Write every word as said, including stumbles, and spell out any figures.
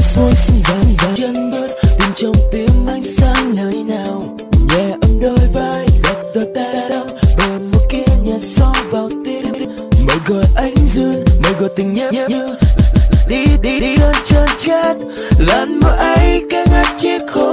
xuôi xuống vàng vàng chân bước tìm trong tim anh sang nơi nào nhẹ ấm đôi vai đặt đôi ta đâu bờ một kia nhẹ xó vào tim mời gọi anh dưng mời gọi tình nhớ như đi đi đi lên chân chết lần mơ ấy cái ngắt chiếc khô